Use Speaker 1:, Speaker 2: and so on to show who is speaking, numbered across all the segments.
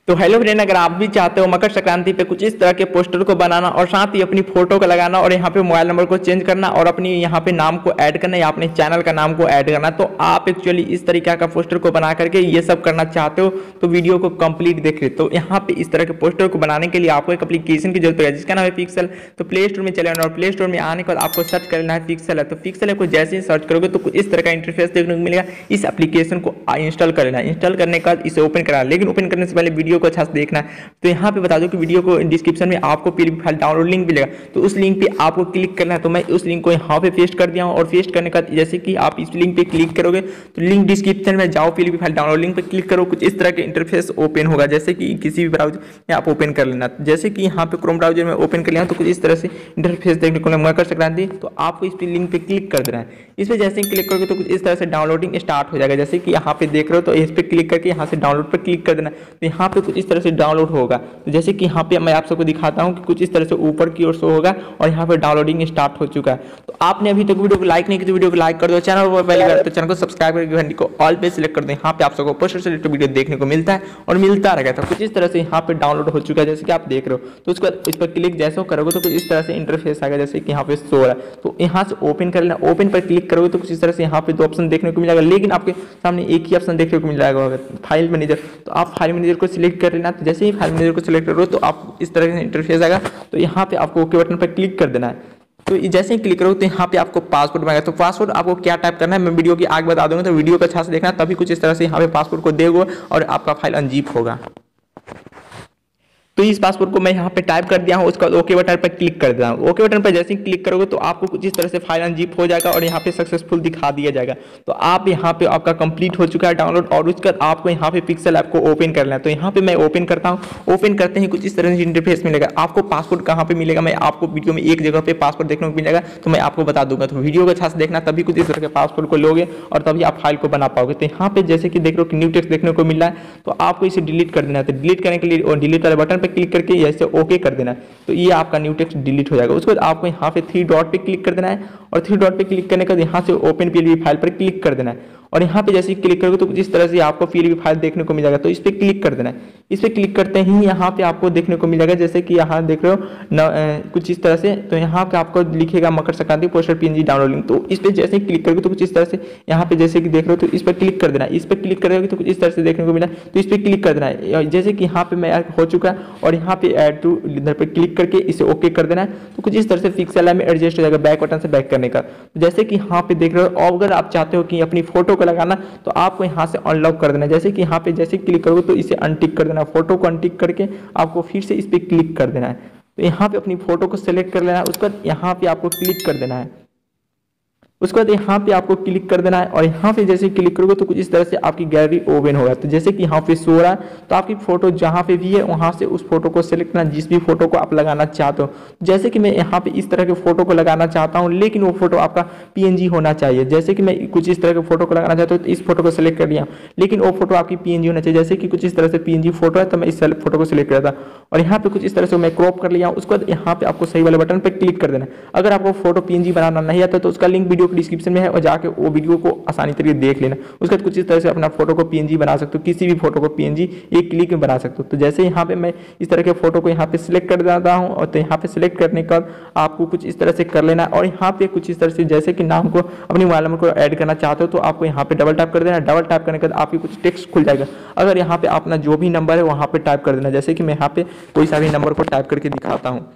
Speaker 1: तो hello friend, अगर आप भी चाहते हो मकर संक्रांति पे कुछ इस तरह के पोस्टर को बनाना और साथ ही अपनी फोटो को लगाना और यहाँ पे मोबाइल नंबर को चेंज करना और अपनी यहाँ पे नाम को ऐड करना या अपने चैनल का नाम को ऐड करना, तो आप एक्चुअली इस तरीके का पोस्टर को बना करके ये सब करना चाहते हो तो वीडियो को कंप्लीट देखिए। तो यहाँ पे इस तरह के पोस्टर को बनाने के लिए आपको एक एप्लीकेशन की जरूरत है जिसका नाम है पिक्सल। तो प्ले स्टोर में चले जाना और प्ले स्टोर में आने के बाद आपको सर्च करना है पिक्सल है। तो पिक्सल को जैसे ही सर्च करोगे तो कुछ इस तरह का इंटरफेस देखने को मिलेगा। इस एप्लीकेशन को इंस्टॉल कर लेना, इंस्टॉल करने के बाद इसे ओपन करना, लेकिन ओपन करने से पहले वीडियो को अच्छा से देखना है। तो यहाँ पे बता दो कि वीडियो को डिस्क्रिप्शन में आपको पीडीएफ फाइल डाउनलोड लिंक मिलेगा, तो उस लिंक पे आपको क्लिक करना है। तो मैं उस लिंक को यहाँ पे पेस्ट कर दिया हूँ और पेस्ट करने का जैसे कि आप इस लिंक पे क्लिक करोगे तो लिंक डिस्क्रिप्शन में जाओ, पीडीएफ फाइल डाउनलोड लिंक पे क्लिक करो, कुछ इस तरह के इंटरफेस ओपन होगा जैसे कि किसी भी ब्राउजर में आप ओपन कर लेना। जैसे कि यहाँ पे क्रोम ब्राउजर में ओपन कर लिया तो कुछ इस तरह से इंटरफेस देखने को मकर संक्रांति। तो आपको इस लिंक पे क्लिक कर देना है। इस पे जैसे ही क्लिक करोगे तो कुछ इस तरह से डाउनलोडिंग स्टार्ट हो जाएगा। जैसे कि यहाँ पे देख रहे हो तो इस पे क्लिक करके यहाँ से डाउनलोड पर क्लिक कर देना। तो यहाँ पे कुछ इस तरह से डाउनलोड होगा। तो जैसे कि यहाँ पे मैं आप सबको दिखाता हूँ कि कुछ इस तरह से ऊपर की ओर शो होगा और यहाँ पे डाउनलोडिंग स्टार्ट हो चुका है। तो आपने अभी तक वीडियो को लाइक नहीं किया तो वीडियो को लाइक कर दो, चैनल पर पहली बार तो चैनल को सब्सक्राइब करके घंटी को ऑल पे सिलेक्ट कर दो। यहाँ पे आप सबको पोस्टर से रिलेटेड वीडियो देखने को मिलता है और मिलता रहेगा। तो कुछ इस तरह से यहाँ पे डाउनलोड हो चुका है जैसे कि आप देख रहे हो। तो उसके बाद इस पर क्लिक जैसे करोगे तो कुछ इस तरह से इंटरफेस आएगा जैसे कि यहाँ पे शो हो रहा है। तो यहाँ से ओपन कर लेना, ओपन पर क्लिक करोगे तो कुछ इस तरह से यहाँ पे दो ऑप्शन देखने को मिलेगा, लेकिन आपके सामने एक ही ऑप्शन देखने को मिल जाएगा फाइल मैनेजर। तो आप फाइल मैनेजर को सिलेक्ट कर लेना। तो जैसे ही फाइल मैनेजर को सिलेक्ट करो तो आप इस तरह से इंटरफेस आएगा। तो यहाँ पे आपको ओके बटन पर क्लिक कर देना है। तो जैसे ही क्लिक करोगे तो यहाँ पे आपको पासवर्ड मांगेगा। तो पासवर्ड आपको क्या टाइप करना है मैं वीडियो की आगे बता दूंगा, तो वीडियो को अच्छा से देखना, तभी कुछ इस तरह से यहाँ पे पासवर्ड को देगा और आपका फाइल अनजिप होगा। तो इस पासवर्ड को मैं यहाँ पे टाइप कर दिया हूँ, उसका ओके बटन पर क्लिक कर दिया हूँ। ओके बटन पर जैसे ही क्लिक करोगे तो आपको कुछ इस तरह से फाइल अनजिप हो जाएगा और यहाँ पे सक्सेसफुल दिखा दिया जाएगा। तो आप यहाँ पे आपका कंप्लीट हो चुका है डाउनलोड और उसके बाद आपको यहाँ पे पिक्सल ऐप को ओपन करना है। तो यहाँ पे मैं ओपन करता हूँ। ओपन करते ही कुछ इस तरह से इंटरफेस मिलेगा। आपको पासवर्ड कहाँ पे मिलेगा मैं आपको वीडियो में एक जगह पे पासवर्ड देखने को मिलेगा, तो मैं आपको बता दूंगा। तो वीडियो को अच्छा से देखना, तभी कुछ इस तरह के पासवर्ड को लोगे और तभी आप फाइल को बना पाओगे। तो यहाँ पे जैसे कि देख रहे हो कि न्यू टेक्स्ट देखने को मिल रहा है, तो आपको इसे डिलीट कर देना है। तो डिलीट करने के लिए डिलीट वाले बटन पर क्लिक करके ऐसे ओके कर देना है। तो ये आपका न्यू टेक्स्ट डिलीट हो जाएगा। उसके बाद आपको यहाँ पे 3 डॉट पे क्लिक कर देना है और 3 डॉट पे क्लिक करने के बाद यहाँ से ओपन पीएलबी फाइल पर क्लिक कर देना है। और यहाँ पे जैसे ही क्लिक करोगे तो कुछ इस तरह से आपको पीएलबी फाइल देखने को मिल जाएगा। तो इस पे क्लिक कर देना है। इस पे क्लिक करते ही यहाँ पे आपको देखने को मिल जाएगा जैसे कि यहाँ देख रहे हो कुछ इस तरह से। तो यहाँ पे आपको लिखेगा Makar Sankranti poster PNG downloading. तो इस पे जैसे ही क्लिक करोगे तो कुछ इस तरह से यहाँ पे जैसे कि देख रहे हो तो इस पर क्लिक कर देना है। इस पर क्लिक करोगे तो कुछ इस तरह से देखने को मिला, तो इस पर क्लिक कर देना है। जैसे कि यहाँ पे मैं हो चुका है और यहाँ पे ऐड टू इधर पे क्लिक करके इसे ओके कर देना है। तो कुछ इस तरह से पिक्सल में एडजस्ट हो जाएगा बैक बटन से बैक करने का। जैसे कि यहाँ पे देख रहे हो, और अगर आप चाहते हो कि अपनी फोटो को लगाना तो आपको यहाँ से अनलॉक कर देना है। जैसे कि यहाँ पे जैसे क्लिक करोगे तो इसे अनटिक कर देना है। फोटो को अनटिक करके आपको फिर से इस पे क्लिक कर देना है। तो यहाँ पे अपनी फोटो को सिलेक्ट कर लेना है, उसके बाद यहाँ पे आपको क्लिक कर देना है। उसके बाद यहाँ पे आपको क्लिक कर देना है और यहाँ पे जैसे क्लिक करोगे तो कुछ इस तरह से आपकी गैलरी ओपन होगा। तो जैसे कि यहाँ पे शो हो रहा है तो आपकी फोटो जहाँ पे भी है वहाँ से उस फोटो को सिलेक्ट करना जिस भी फोटो को आप लगाना चाहते हो। जैसे कि मैं यहाँ पे इस तरह के फोटो को लगाना चाहता हूँ, लेकिन वो फोटो आपका पीएनजी होना चाहिए। जैसे कि मैं कुछ इस तरह के फोटो को लगाना चाहता हूँ तो इस फोटो को सिलेक्ट कर लिया, लेकिन वो फोटो आपकी पीएनजी होना चाहिए। जैसे कि कुछ इस तरह से पीएनजी फोटो है तो मैं इस फोटो को सिलेक्ट करता और यहाँ पे कुछ इस तरह से मैं क्रॉप कर लिया। उसके बाद यहाँ पे आपको सही वाले बटन पर क्लिक कर देना है। अगर आपको फोटो पीएनजी बनाना नहीं आता तो उसका लिंक वीडियो के डिस्क्रिप्शन में है और जाके वो वीडियो को आसानी तरीके देख लेना। उसके बाद कुछ इस तरह से अपना फोटो को पीएनजी बना सकते हो, किसी भी फोटो को पीएनजी एक क्लिक में बना सकते हो। तो जैसे यहाँ पे मैं इस तरह के फोटो को यहाँ पे सिलेक्ट कर देता हूँ और तो यहाँ पे सिलेक्ट करने के बाद आपको कुछ इस तरह से कर लेना है। और यहाँ पे कुछ इस तरह से जैसे कि नाम को अपने मोबाइल नंबर को ऐड करना चाहते हो तो आपको यहाँ पे डबल टैप कर देना है। डबल टैप करने के बाद आपकी कुछ टेक्स्ट खुल जाएगा। अगर यहाँ पे अपना जो भी नंबर है वहाँ पे टाइप कर देना। जैसे कि मैं यहाँ पे कोई सा भी नंबर को टाइप करके दिखाता हूँ।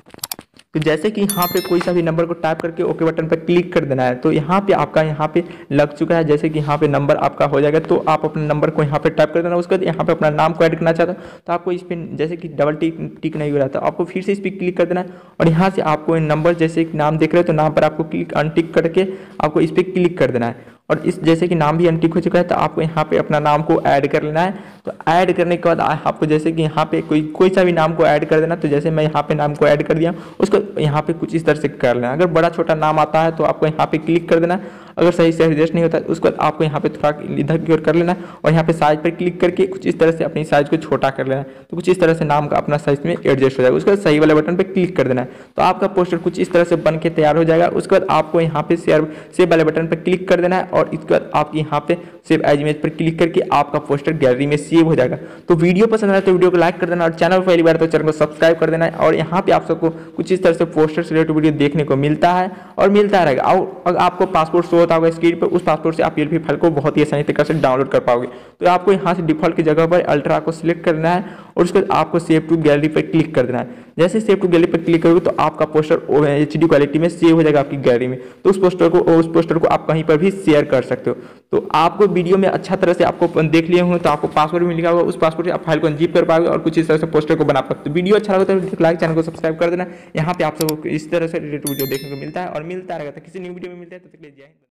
Speaker 1: तो जैसे कि यहाँ पे कोई सा भी नंबर को टाइप करके ओके बटन पर क्लिक कर देना है। तो यहाँ पे आपका यहाँ पे लग चुका है। जैसे कि यहाँ पे नंबर आपका हो जाएगा तो आप अपने नंबर को यहाँ पे टाइप कर देना। उसके बाद यहाँ पे अपना नाम को ऐड करना चाहते हो तो आपको इस पर जैसे कि डबल टिक नहीं हो रहा था, आपको फिर से इस पर क्लिक कर देना है। और यहाँ से आपको नंबर जैसे कि नाम देख रहे हो तो नाम पर आपको क्लिक अनटिक करके आपको इस पर क्लिक कर देना है। और इस जैसे कि नाम भी अनटिक हो चुका है तो आपको यहाँ पे अपना नाम को ऐड कर लेना है। तो ऐड करने के बाद आपको जैसे कि यहाँ पे कोई सा भी नाम को ऐड कर देना। तो जैसे मैं यहाँ पे नाम को ऐड कर दिया, उसको यहाँ पे कुछ इस तरह से कर लेना। अगर बड़ा छोटा नाम आता है तो आपको यहाँ पे क्लिक कर देना। अगर सही से एडजस्ट नहीं होता उसके बाद आपको यहाँ पे थोड़ा इधर की ओर कर लेना है और यहाँ पे साइज पर क्लिक करके कुछ इस तरह से अपनी साइज को छोटा कर लेना है। तो कुछ इस तरह से नाम का अपना साइज में एडजस्ट हो जाएगा। उसके बाद सही वाले बटन पर क्लिक कर देना है। तो आपका पोस्टर कुछ इस तरह से बन के तैयार हो जाएगा। उसके बाद आपको यहाँ पे सेव वाले बटन पर क्लिक कर देना है और इसके बाद आप यहाँ पे सेव एज इमेज पर क्लिक करके आपका पोस्टर गैलरी में सेव हो जाएगा। तो वीडियो पसंद आए तो वीडियो को लाइक कर देना और चैनल पहली बार तो चैनल को सब्सक्राइब कर देना है। और यहाँ पे आप सबको कुछ इस तरह से पोस्टर से रिलेटेड वीडियो देखने को मिलता है और मिलता रहेगा। और अगर आपको पासपोर्ट शो होता होगा स्क्रीन पर, उस पासपोर्ट से आप पीएलपी फाइल को बहुत ही आसानी तरीके से डाउनलोड कर पाओगे। तो आपको यहाँ से डिफॉल्ट की जगह पर अल्ट्रा को सिलेक्ट करना है और उसके बाद आपको सेव टू गैलरी पर क्लिक कर देना है। जैसे सेव टू गैलरी पर क्लिक करोगे तो आपका पोस्टर HD क्वालिटी में सेव हो जाएगा आपकी गैलरी में। तो उस पोस्टर को आप कहीं पर भी शेयर कर सकते हो। तो आपको वीडियो में अच्छा तरह से आपको देख लिए होंगे तो आपको पासवर्ड भी मिलेगा, उस पासवर्ड से आप फाइल को अनजिप कर पाओगे और कुछ इस तरह से पोस्टर को बना सकते हो। वीडियो अच्छा लगा तो लाइक, चैनल को सब्सक्राइब कर देना। यहाँ पे आप सबको इस तरह से रिलेटेड वीडियो देखने को मिलता है और मिलता रहेगा। तो किसी न्यू वीडियो में मिलता है तो जय हिंद।